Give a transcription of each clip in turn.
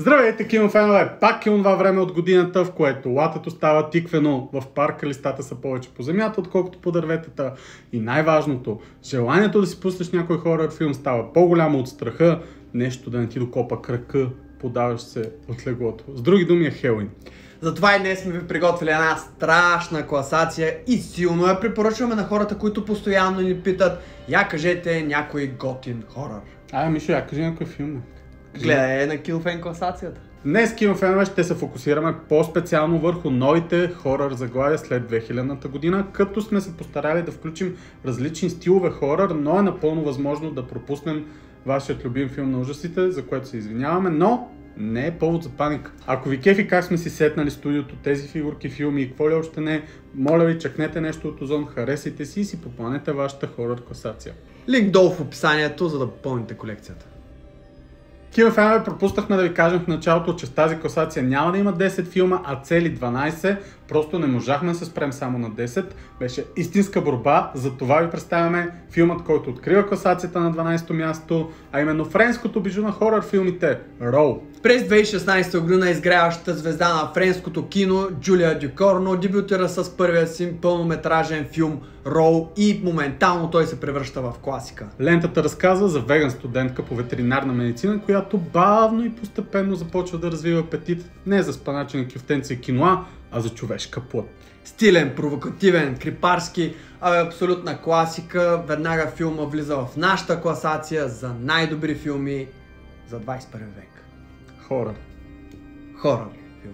Здравейте, кинофенове! Пак е онова време от годината, в което латето става тиквено, в парка листата са повече по земята, отколкото по дърветата. И най-важното, желанието да си пуснеш някой хорър филм става по-голямо от страха, нещо да не ти докопа кръка, подаваш се от леглото. С други думи е Хелуин. Затова и днес сме ви приготвили една страшна класация и силно я препоръчваме на хората, които постоянно ни питат: я кажете някой готин хорър. Мишо, я кажи някой филм. Гледай на Кинофен класацията. Днес, кинофенове, ще се фокусираме по-специално върху новите хорър заглавия след 2000-та година, като сме се постарали да включим различни стилове хорър, но е напълно възможно да пропуснем вашият любим филм на ужасите, за което се извиняваме, но не е повод за паника. Ако ви кефи как сме си сетнали студиото, тези фигурки, филми и какво ли още не, моля ви, чекнете нещо от Озон, харесайте си и си попълнете вашата хорър класация. Линк долу в описанието, за да попълните колекцията. Кинофенове, пропуснахме да ви кажем в началото, че в тази класация няма да има 10 филма, а цели 12. Просто не можахме да се спрем само на 10. Беше истинска борба, за това ви представяме филмът, който открива класацията на 12-то място, а именно френското бижу на хорър филмите Роу. През 2016 година изгряващата звезда на френското кино Джулия Дюкорно дебютира с първия си пълнометражен филм Роу и моментално той се превръща в класика. Лентата разказва за веган студентка по ветеринарна медицина, която бавно и постепенно започва да развива апетит не за спаначени кюфтенци и киноа, а за човешка плът. Стилен, провокативен, крипарски, абсолютна класика. Веднага филма влиза в нашата класация за най-добри филми за 21 век. Хорър. Хорър филм.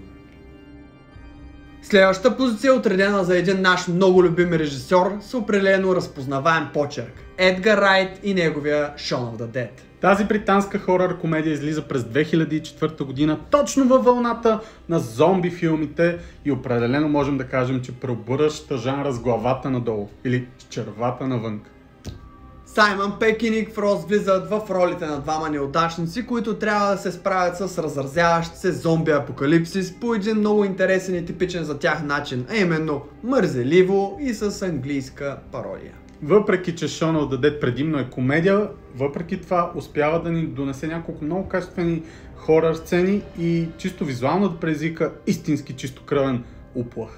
Следващата позиция е отредена за един наш много любим режисьор с определено разпознаваем почерк. Едгар Райт и неговия Shaun of the Dead. Тази британска хорър комедия излиза през 2004 година, точно във вълната на зомби филмите и определено можем да кажем, че преобръща жанра с главата надолу или с червата навънка. Саймън Пек и Ник Фрост влизат в ролите на двама неудачници, които трябва да се справят с разразяващ се зомби апокалипсис по един много интересен и типичен за тях начин, а именно мързеливо и с английска пародия. Въпреки че Shaun of the Dead предимно е комедия, въпреки това успява да ни донесе няколко много качествени хорър сцени и чисто визуално да предизвика истински чистокръвен уплах.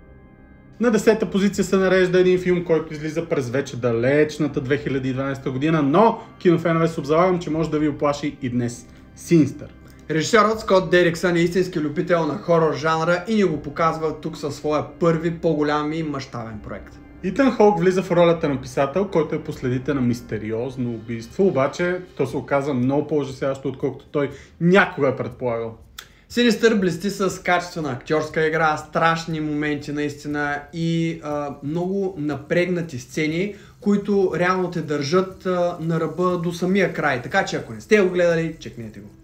На 10-та позиция се нарежда един филм, който излиза през вече далечната 2012 година, но кинофенове се обзалагам, че може да ви оплаши и днес. Синистър. Режисьорът Скот Дериксън е истински любител на хорър жанра и ни го показва тук със своя първи по-голям и мащабен проект. Итан Хоук влиза в ролята на писател, който е по следите на мистериозно убийство, обаче то се оказа много по-ужасяващо, отколкото той някога е предполагал. Синистър блести с качествена актьорска игра, страшни моменти наистина и много напрегнати сцени, които реално те държат на ръба до самия край. Така че ако не сте го гледали, чекнете го.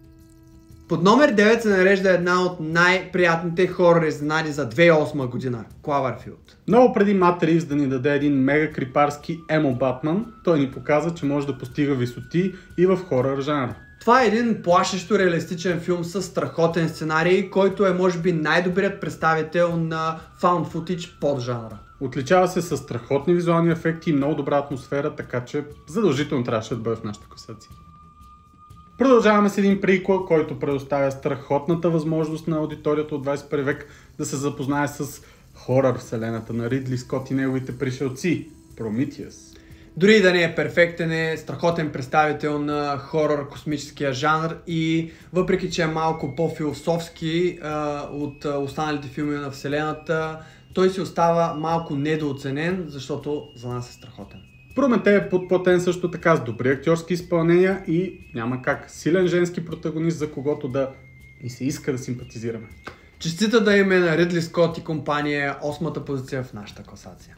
Под номер 9 се нарежда една от най-приятните хорър изненади за 2008 година – Кловърфилд. Много преди Мат Ривз да ни даде един мега крипарски емо Батман, той ни показа, че може да постига висоти и в хорър жанра. Това е един плашещо реалистичен филм с страхотен сценарий, който е може би най-добрият представител на found footage под жанра. Отличава се с страхотни визуални ефекти и много добра атмосфера, така че задължително трябваше да бъде в нашата класация. Продължаваме с един приквел, който предоставя страхотната възможност на аудиторията от 21 век да се запознае с хорър вселената на Ридли Скот и неговите пришелци – Прометеус. Дори да не е перфектен, е страхотен представител на хорър космическия жанр и въпреки че е малко по-философски от останалите филми на вселената, той си остава малко недооценен, защото за нас е страхотен. Прометей е подплатен също така с добри актьорски изпълнения и няма как силен женски протагонист, за когото да ни се иска да симпатизираме. Честита да име на Ридли Скот и компания, 8-та позиция в нашата класация.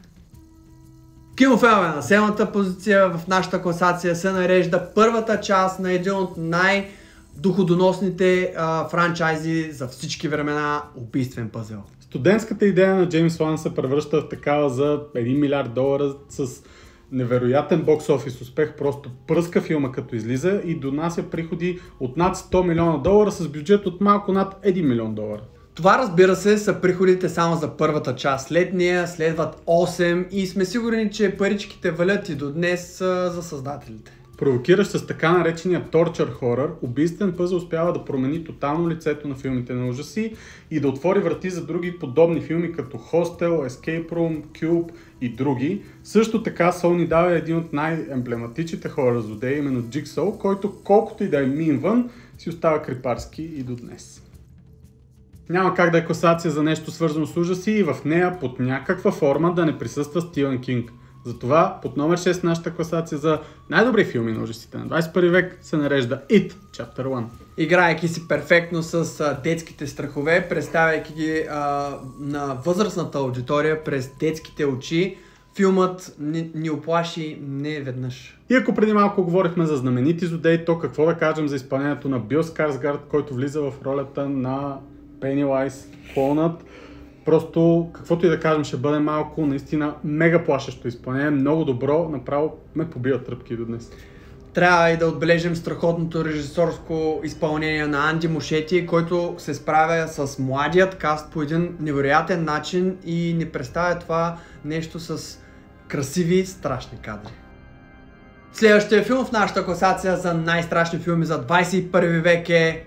Кинофенове, на 7-та позиция в нашата класация се нарежда първата част на един от най-доходоносните франчайзи за всички времена – Убийствен пъзел. Студентската идея на Джеймс Ван се превръща в такава за $1 милиард с невероятен бокс-офис успех, просто пръска филма като излиза и донася приходи от над $100 милиона с бюджет от малко над $1 милион. Това, разбира се, са приходите само за първата част. След нея следват 8 и сме сигурни, че паричките валят и до днес за създателите. Провокиращ с така наречения торчър хорър, убийствен пъзъл успява да промени тотално лицето на филмите на ужаси и да отвори врати за други подобни филми като Hostel, Escape Room, Cube и други. Също така Сол ни дава един от най-емблематичните хорър злодеи, именно Jigsaw, който колкото и да е минван, си остава крипарски и до днес. Няма как да е класация за нещо свързано с ужаси и в нея под някаква форма да не присъства Стивън Кинг. Затова под номер 6 нашата класация за най-добри филми на ужасите на 21 век се нарежда It, Chapter 1. Играйки си перфектно с детските страхове, представяйки ги на възрастната аудитория през детските очи, филмът ни оплаши не веднъж. И ако преди малко говорихме за знаменити злодеи, то какво да кажем за изпълнението на Бил Скарсгард, който влиза в ролята на Пенилайз клонът. Просто, каквото и да кажем, ще бъде малко, наистина мега плашещо изпълнение, много добро, направо ме побива тръпки до днес. Трябва и да отбележим страхотното режисьорско изпълнение на Анди Мушети, който се справя с младият каст по един невероятен начин и ни представя това нещо с красиви, страшни кадри. Следващия филм в нашата класация за най-страшни филми за 21 век е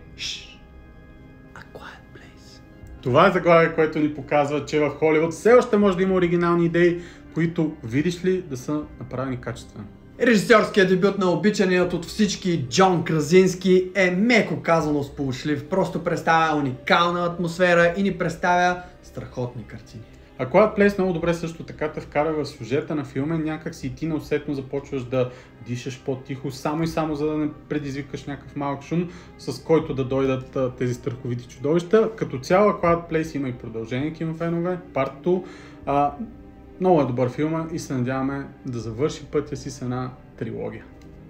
Това е заглавие, което ни показва, че в Холивуд все още може да има оригинални идеи, които, видиш ли, да са направени качествено. Режисьорският дебют на обичаният от всички Джон Кразински е меко казано сполучлив. Просто представя уникална атмосфера и ни представя страхотни картини. А Quiet Place много добре също така те вкара в сюжета на филма, някак си и ти неусетно започваш да дишаш по-тихо, само и само за да не предизвикаш някакъв малък шум, с който да дойдат тези страховити чудовища. Като цяло Quiet Place има и продължение, кинофенове, Part 2. Много е добър филма и се надяваме да завърши пътя си с една трилогия.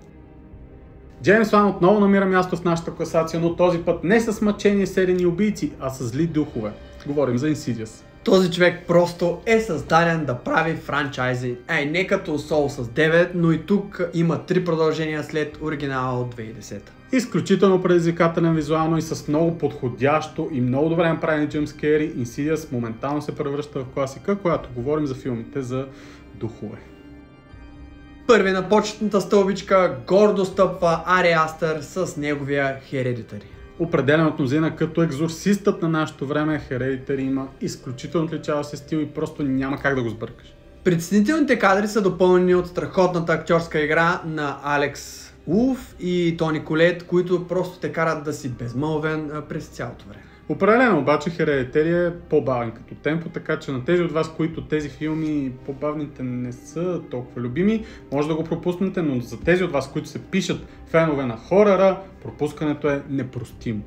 Джеймс Ван отново намира място в нашата класация, но този път не с мъчени серийни убийци, а с зли духове. Говорим за Insidious. Този човек просто е създаден да прави франчайзи. Не като Soul с 9, но и тук има 3 продължения след оригинала от 2010. Изключително предизвикателен визуално и с много подходящо и много добре направени джъмпскери, Insidious моментално се превръща в класика, когато говорим за филмите за духове. Първи на почетната стълбичка гордо стъпва Ари Астър с неговия Hereditary. Определен от мнозина като екзорсистът на нашето време, Hereditary има изключително отличаващ се стил и просто няма как да го сбъркаш. Притеснителните кадри са допълнени от страхотната актьорска игра на Алекс Улф и Тони Колет, които просто те карат да си безмълвен през цялото време. Определено обаче Hereditary е по-бавен като темпо, така че на тези от вас, които тези филми по-бавните не са толкова любими, може да го пропуснете, но за тези от вас, които се пишат фенове на хоръра, пропускането е непростимо.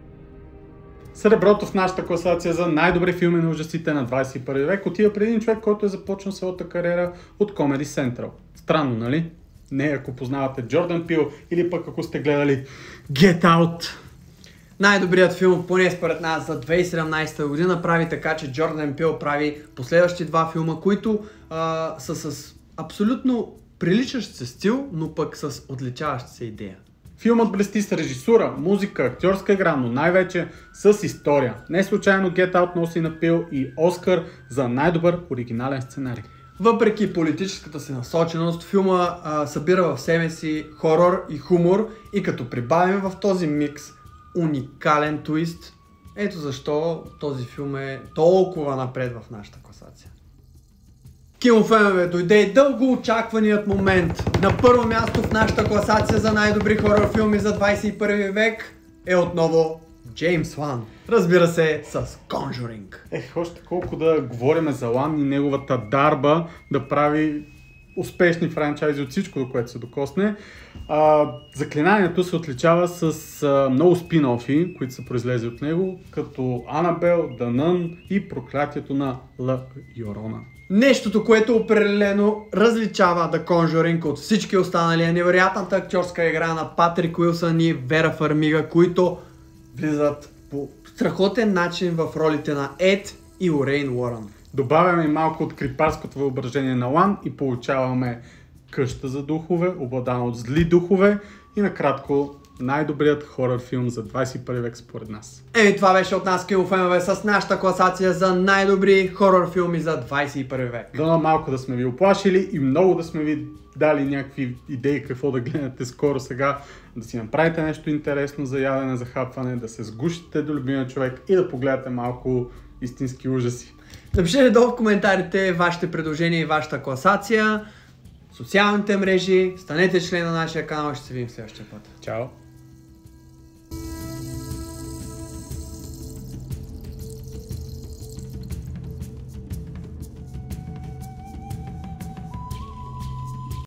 Среброто в нашата класация за най-добри филми на ужасите на 21 век отива при един човек, който е започнал своята кариера от Comedy Central. Странно, нали? Не, ако познавате Джордан Пил или пък ако сте гледали Get Out. Най-добрият филм, поне според нас, за 2017 година прави така, че Джордан Пил прави последващи два филма, които са с абсолютно приличащ се стил, но пък с отличаваща се идея. Филмът блести с режисура, музика, актьорска игра, но най-вече с история. Не случайно Get Out носи на Пил и Оскар за най-добър оригинален сценарий. Въпреки политическата си насоченост, филма събира в себе си хорор и хумор и като прибавим в този микс уникален твист, ето защо този филм е толкова напред в нашата класация. Кинофенове, дойде и дълго очакваният момент. На първо място в нашата класация за най-добри хорор филми за 21 век е отново Джеймс Ван. Разбира се, с Conjuring. Още колко да говорим за Лан и неговата дарба да прави успешни франчайзи от всичко, до което се докосне. Заклинанието се отличава с много спин-офи, които са произлезли от него, като Анабел, The Nun и Проклятието на Ла Йорона. Нещото, което определено различава The Conjuring от всички останали е невероятната актьорска игра на Патрик Уилсън и Вера Фармига, които влизат по страхотен начин в ролите на Ед и Лорейн Уорън. Добавяме малко от крипарското въображение на Лан и получаваме къща за духове, обладана от зли духове и накратко най-добрият хорър филм за 21 век според нас. Това беше от нас, кинофенове, с нашата класация за най-добри хорър филми за 21 век. Дано малко да сме ви оплашили и много да сме ви дали някакви идеи какво да гледате скоро сега, да си направите нещо интересно за ядене, за хапване, да се сгушите до любимия човек и да погледате малко истински ужаси. Напишете долу в коментарите вашите предложения и вашата класация, социалните мрежи, станете член на нашия канал и ще се видим следващия път. Чао!